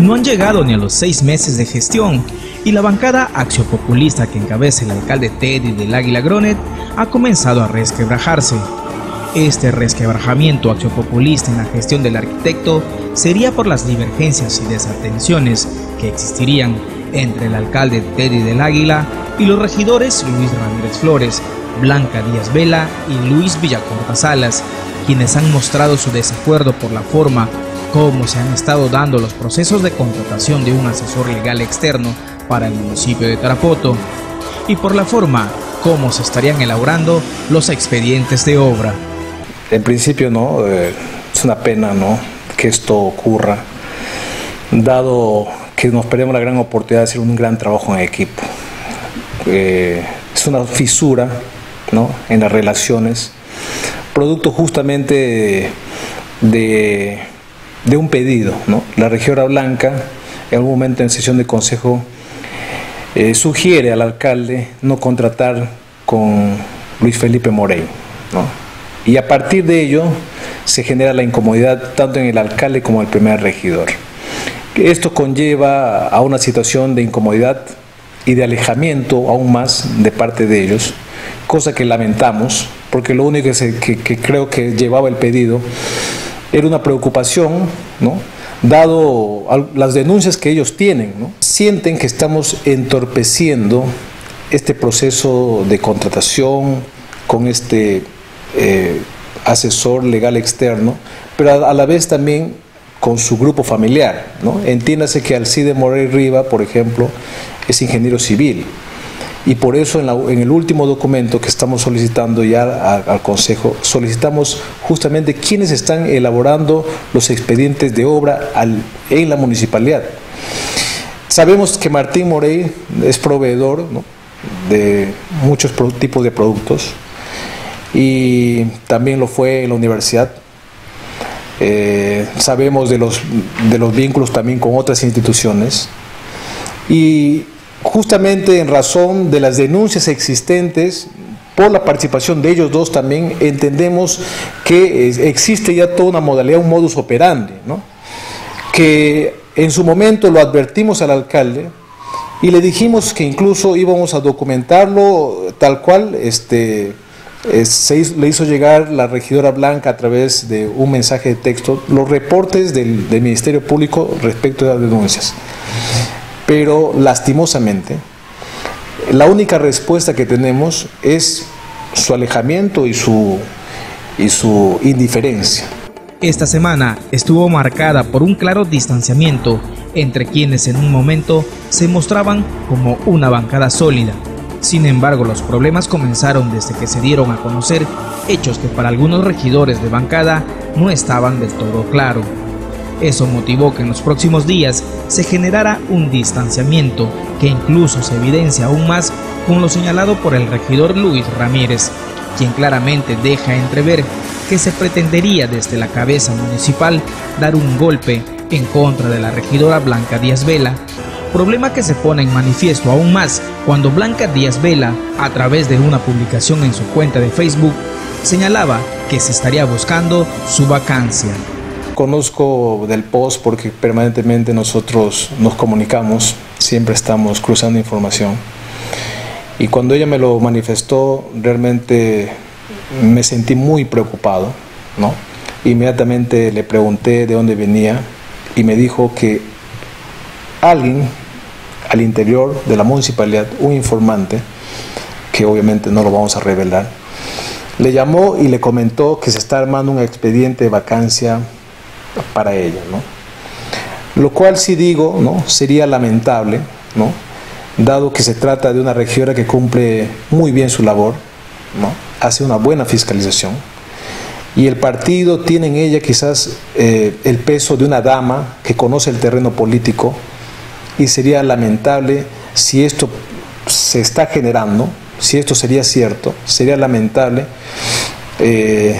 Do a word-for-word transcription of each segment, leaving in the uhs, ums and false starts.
No han llegado ni a los seis meses de gestión y la bancada acciopopulista que encabeza el alcalde Teddy del Águila Gronet ha comenzado a resquebrajarse. Este resquebrajamiento acciopopulista en la gestión del arquitecto sería por las divergencias y desatenciones que existirían entre el alcalde Teddy del Águila y los regidores Luis Ramírez Flores, Blanca Díaz Vela y Luis Villacorta Salas, quienes han mostrado su desacuerdo por la forma como se han estado dando los procesos de contratación de un asesor legal externo para el municipio de Tarapoto y por la forma como se estarían elaborando los expedientes de obra. En principio, no, eh, es una pena, ¿no?, que esto ocurra, dado que nos perdemos la gran oportunidad de hacer un gran trabajo en equipo. Eh, es una fisura, ¿no?, en las relaciones, producto justamente de, de, de un pedido, ¿no? La regidora Blanca, en algún momento en sesión de consejo, eh, sugiere al alcalde no contratar con Luis Felipe Morey, ¿no? Y a partir de ello se genera la incomodidad tanto en el alcalde como en el primer regidor. Esto conlleva a una situación de incomodidad y de alejamiento aún más de parte de ellos, cosa que lamentamos, porque lo único que, se, que, que creo que llevaba el pedido era una preocupación, ¿no?, dado las denuncias que ellos tienen, ¿no? Sienten que estamos entorpeciendo este proceso de contratación con este eh, asesor legal externo, pero a, a la vez también con su grupo familiar, ¿no? Entiéndase que Alcide Morey Riva, por ejemplo, es ingeniero civil y por eso en, la, en el último documento que estamos solicitando ya a, al Consejo, solicitamos justamente quiénes están elaborando los expedientes de obra al, en la municipalidad. Sabemos que Martín Morey es proveedor, ¿no?, de muchos tipos de productos y también lo fue en la universidad. Eh, sabemos de los, de los vínculos también con otras instituciones y justamente en razón de las denuncias existentes por la participación de ellos dos también entendemos que existe ya toda una modalidad, un modus operandi, ¿no?, que en su momento lo advertimos al alcalde y le dijimos que incluso íbamos a documentarlo tal cual este, eh, se hizo, le hizo llegar la regidora Blanca a través de un mensaje de texto los reportes del, del Ministerio Público respecto de las denuncias. Pero lastimosamente, la única respuesta que tenemos es su alejamiento y su, y su indiferencia. Esta semana estuvo marcada por un claro distanciamiento entre quienes en un momento se mostraban como una bancada sólida. Sin embargo, los problemas comenzaron desde que se dieron a conocer hechos que para algunos regidores de bancada no estaban del todo claros. Eso motivó que en los próximos días se generara un distanciamiento que incluso se evidencia aún más con lo señalado por el regidor Luis Ramírez, quien claramente deja entrever que se pretendería desde la cabeza municipal dar un golpe en contra de la regidora Blanca Díaz Vela, problema que se pone en manifiesto aún más cuando Blanca Díaz Vela, a través de una publicación en su cuenta de Facebook, señalaba que se estaría buscando su vacancia. Conozco del post porque permanentemente nosotros nos comunicamos, siempre estamos cruzando información. Y cuando ella me lo manifestó, realmente me sentí muy preocupado, ¿no? Inmediatamente le pregunté de dónde venía y me dijo que alguien al interior de la municipalidad, un informante, que obviamente no lo vamos a revelar, le llamó y le comentó que se está armando un expediente de vacancia para ella, ¿no? Lo cual sí digo, ¿no?, sería lamentable, ¿no?, dado que se trata de una regidora que cumple muy bien su labor, ¿no?, hace una buena fiscalización y el partido tiene en ella quizás eh, el peso de una dama que conoce el terreno político y sería lamentable si esto se está generando, si esto sería cierto, sería lamentable eh,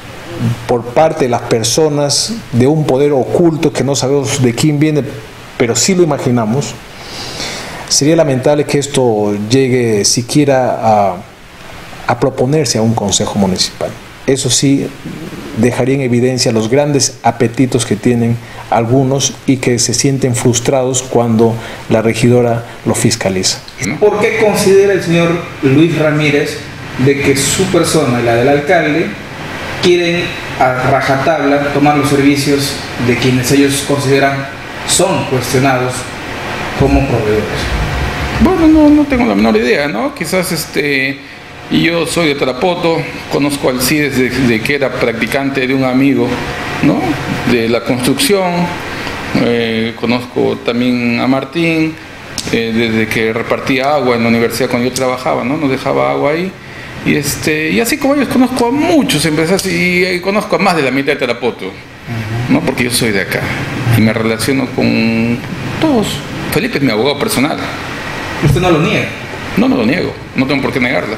por parte de las personas de un poder oculto que no sabemos de quién viene, pero sí lo imaginamos. Sería lamentable que esto llegue siquiera a, a proponerse a un consejo municipal. Eso sí dejaría en evidencia los grandes apetitos que tienen algunos y que se sienten frustrados cuando la regidora lo fiscaliza. ¿Por qué considera el señor Luis Ramírez de que su persona y la del alcalde quieren a rajatabla tomar los servicios de quienes ellos consideran son cuestionados como proveedores? Bueno, no, no tengo la menor idea, ¿no? Quizás este, yo soy de Tarapoto, conozco al C I D desde, desde que era practicante de un amigo, ¿no? De la construcción, eh, conozco también a Martín, eh, desde que repartía agua en la universidad cuando yo trabajaba, ¿no? Nos dejaba agua ahí. Y, este, y así como ellos conozco a muchos empresarios y, y conozco a más de la mitad de Tarapoto, ¿no? Porque yo soy de acá y me relaciono con todos. Felipe es mi abogado personal. ¿Usted no lo niega? No, no lo niego, no tengo por qué negarla.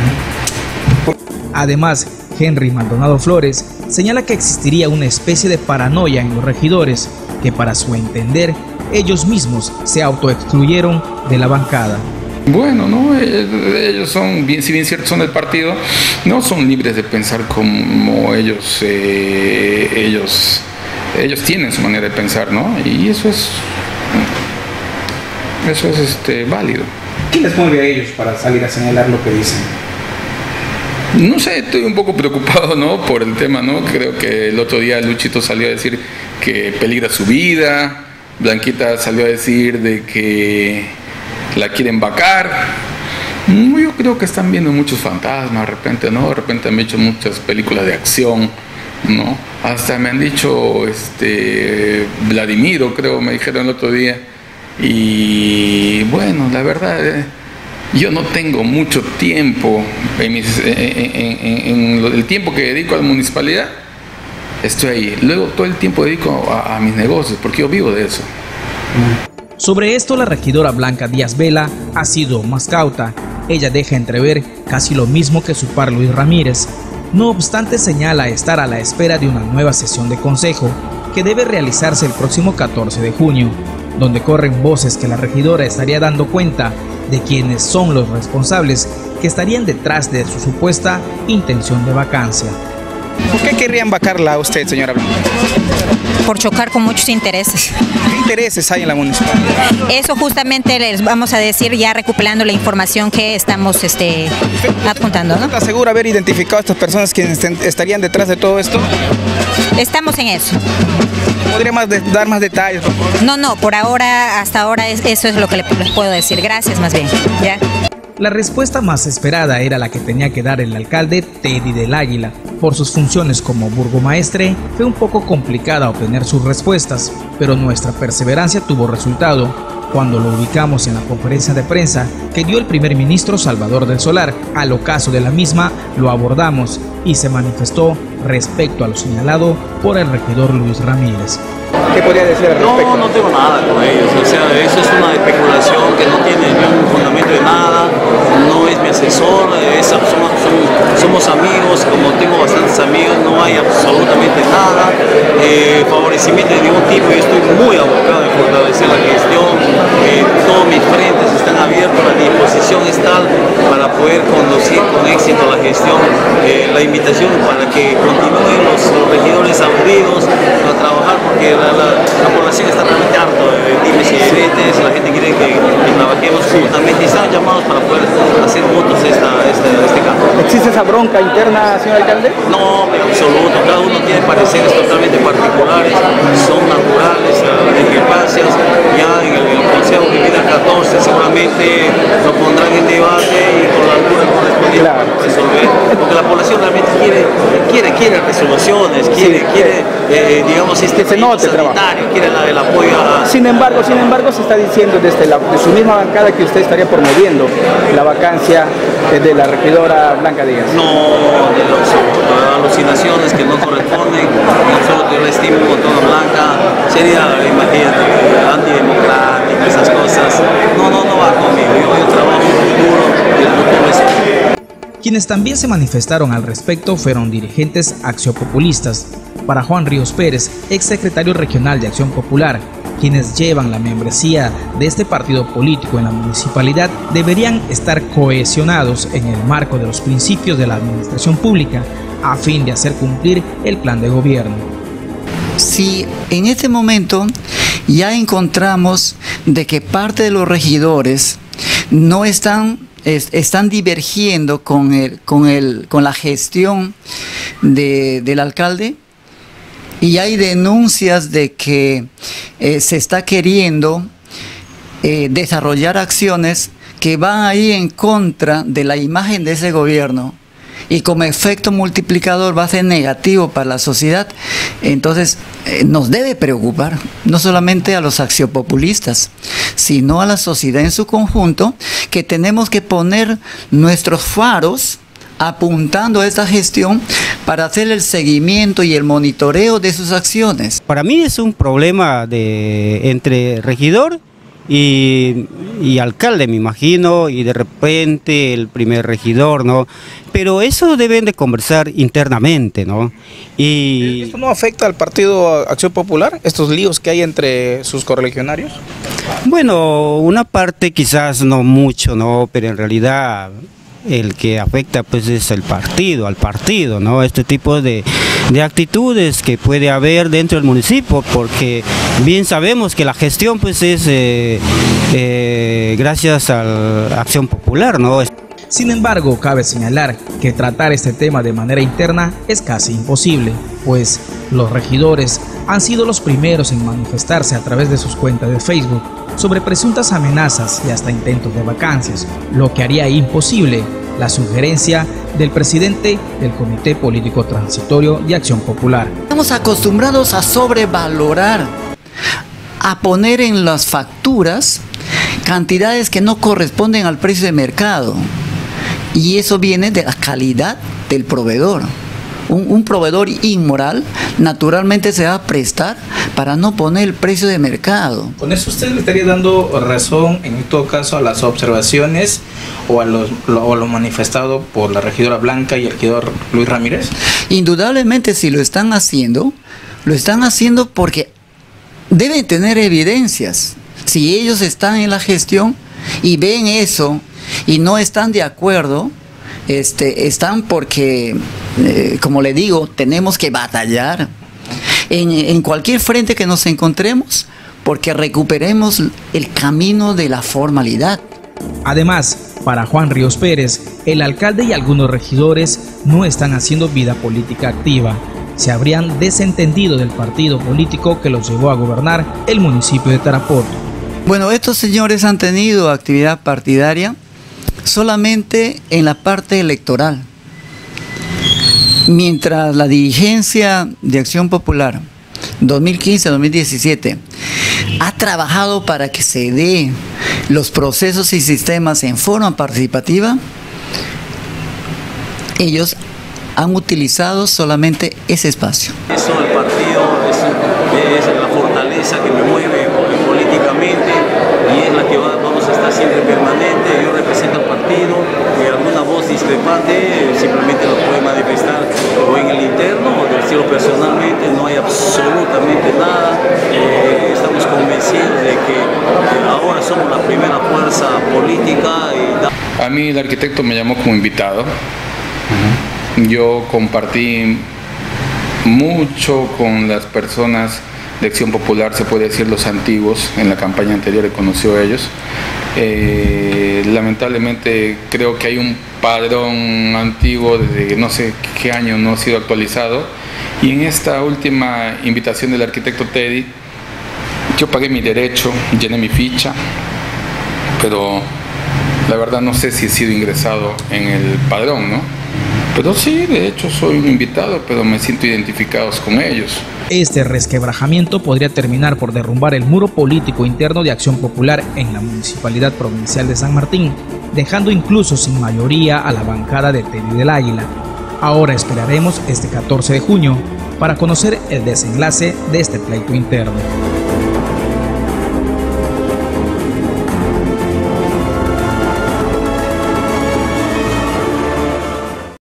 Además, Henry Maldonado Flores señala que existiría una especie de paranoia en los regidores que, para su entender, ellos mismos se autoexcluyeron de la bancada. Bueno, no, ellos son, bien, si bien cierto son del partido, no son libres de pensar como ellos, eh, ellos, ellos tienen su manera de pensar, ¿no? Y eso es, eso es este, válido. ¿Qué les mueve a ellos para salir a señalar lo que dicen? No sé, estoy un poco preocupado, ¿no? Por el tema, ¿no? Creo que el otro día Luchito salió a decir que peligra su vida, Blanquita salió a decir de que la quieren vacar. Yo creo que están viendo muchos fantasmas de repente, ¿no? De repente han hecho muchas películas de acción, ¿no? Hasta me han dicho, este, Vladimiro, creo, me dijeron el otro día. Y bueno, la verdad, eh, yo no tengo mucho tiempo, en, mis, en, en, en el tiempo que dedico a la municipalidad, estoy ahí. Luego todo el tiempo dedico a, a mis negocios, porque yo vivo de eso. Sobre esto, la regidora Blanca Díaz Vela ha sido más cauta. Ella deja entrever casi lo mismo que su par Luis Ramírez. No obstante, señala estar a la espera de una nueva sesión de consejo que debe realizarse el próximo catorce de junio, donde corren voces que la regidora estaría dando cuenta de quiénes son los responsables que estarían detrás de su supuesta intención de vacancia. ¿Por qué querrían vacarla a usted, señora Blanca? Por chocar con muchos intereses. ¿Qué intereses hay en la municipalidad? Eso justamente les vamos a decir ya recuperando la información que estamos este, adjuntando, ¿no? ¿Está segura haber identificado a estas personas quienes estarían detrás de todo esto? Estamos en eso. ¿Podría más de, dar más detalles, por favor? No, no, por ahora, hasta ahora es, eso es lo que les puedo decir. Gracias, más bien. ¿Ya? La respuesta más esperada era la que tenía que dar el alcalde Teddy del Águila. Por sus funciones como burgomaestre, fue un poco complicada obtener sus respuestas, pero nuestra perseverancia tuvo resultado cuando lo ubicamos en la conferencia de prensa que dio el primer ministro Salvador del Solar. Al ocaso de la misma lo abordamos y se manifestó respecto a lo señalado por el regidor Luis Ramírez. ¿Qué podría decir al respecto? No, no tengo nada con ellos, o sea, eso es una especulación que no tiene ningún fundamento de nada, no es mi asesor, es, somos, somos, somos amigos, como tengo bastantes amigos, no hay absolutamente nada, eh, favorecimiento de ningún tipo. Yo estoy muy abocado en fortalecer la gestión, eh, todos mis frentes están abiertos, la disposición es tal para poder conducir con éxito la gestión, eh, la invitación para que continúen los, los regidores aludidos a trabajar, porque la, la, la población está realmente harta de dimes y diretes, la gente quiere que, que trabajemos juntamente y están llamados para poder hacer votos esta, esta, este campo. ¿Existe esa bronca interna, señor alcalde? No, en absoluto, cada uno tiene pareceres totalmente particulares, son naturales, las discrepancias, ya en el, en el Consejo que viene el catorce seguramente lo pondrán en debate y con la altura correspondiente claro, para resolver, porque la población realmente quiere, quiere, quiere resoluciones, quiere, sí, quiere eh, digamos, este que se note sanitario, quiere la, el apoyo a... Sin embargo, sin embargo, se está diciendo desde la, de su misma bancada que usted estaría promoviendo la vacancia de la regidora Blanca Díaz. No, de los, alucinaciones que no corresponden, nosotros yo la estimo con toda Blanca, sería, imagínate, antidemocrático, esas cosas. No, no, no va conmigo, yo, yo trabajo duro y el futuro es... Quienes también se manifestaron al respecto fueron dirigentes accionpopulistas. Para Juan Ríos Pérez, exsecretario regional de Acción Popular, quienes llevan la membresía de este partido político en la municipalidad deberían estar cohesionados en el marco de los principios de la administración pública a fin de hacer cumplir el plan de gobierno. si en este momento ya encontramos de que parte de los regidores no están, es, están divergiendo con, el, con, el, con la gestión de, del alcalde, y hay denuncias de que eh, se está queriendo eh, desarrollar acciones que van ahí en contra de la imagen de ese gobierno, y como efecto multiplicador va a ser negativo para la sociedad. Entonces eh, nos debe preocupar, no solamente a los accionpopulistas, sino a la sociedad en su conjunto, que tenemos que poner nuestros faros apuntando a esta gestión para hacer el seguimiento y el monitoreo de sus acciones. Para mí es un problema de entre regidor Y, y alcalde, me imagino, y de repente el primer regidor, ¿no? Pero eso deben de conversar internamente, ¿no? Y ¿esto no afecta al Partido Acción Popular, estos líos que hay entre sus correligionarios? bueno, una parte quizás no mucho, ¿no? Pero en realidad el que afecta pues es el partido, al partido, ¿no? Este tipo de, de actitudes que puede haber dentro del municipio, porque bien sabemos que la gestión pues es eh, eh, gracias a la Acción Popular, ¿no? Sin embargo, cabe señalar que tratar este tema de manera interna es casi imposible, pues los regidores han sido los primeros en manifestarse a través de sus cuentas de Facebook sobre presuntas amenazas y hasta intentos de vacancias, lo que haría imposible la sugerencia del presidente del Comité Político Transitorio de Acción Popular. Estamos acostumbrados a sobrevalorar, a poner en las facturas cantidades que no corresponden al precio de mercado, y eso viene de la calidad del proveedor. Un, un proveedor inmoral naturalmente se va a prestar para no poner el precio de mercado. ¿Con eso usted le estaría dando razón en todo caso a las observaciones o a, los, lo, a lo manifestado por la regidora Blanca y el regidor Luis Ramírez? Indudablemente, si lo están haciendo, lo están haciendo porque deben tener evidencias. Si ellos están en la gestión y ven eso y no están de acuerdo, Este, están porque, eh, como le digo, tenemos que batallar en, en cualquier frente que nos encontremos, porque recuperemos el camino de la formalidad. Además, para Juan Ríos Pérez, el alcalde y algunos regidores no están haciendo vida política activa. Se habrían desentendido del partido político que los llevó a gobernar el municipio de Tarapoto. Bueno, estos señores han tenido actividad partidaria solamente en la parte electoral, mientras la dirigencia de Acción Popular dos mil quince a dos mil diecisiete ha trabajado para que se dé los procesos y sistemas en forma participativa. Ellos han utilizado solamente ese espacio. Eso del partido es, es la fortaleza que me mueve políticamente y es la que va, vamos a estar siempre permanente. Yo represento al partido y alguna voz discrepante simplemente lo puede manifestar o en el interno o decirlo personalmente. No hay absolutamente nada. Eh, estamos convencidos de que, que ahora somos la primera fuerza política. Y a mí el arquitecto me llamó como invitado. Yo compartí mucho con las personas de Acción Popular, se puede decir los antiguos, en la campaña anterior he conocido a ellos. Eh, lamentablemente creo que hay un padrón antiguo desde no sé qué año no ha sido actualizado, y en esta última invitación del arquitecto Teddy yo pagué mi derecho, llené mi ficha, pero la verdad no sé si he sido ingresado en el padrón, ¿no? Pero sí, de hecho soy un invitado, pero me siento identificado con ellos. Este resquebrajamiento podría terminar por derrumbar el muro político interno de Acción Popular en la Municipalidad Provincial de San Martín, dejando incluso sin mayoría a la bancada de Teddy del Águila. Ahora esperaremos este catorce de junio para conocer el desenlace de este pleito interno.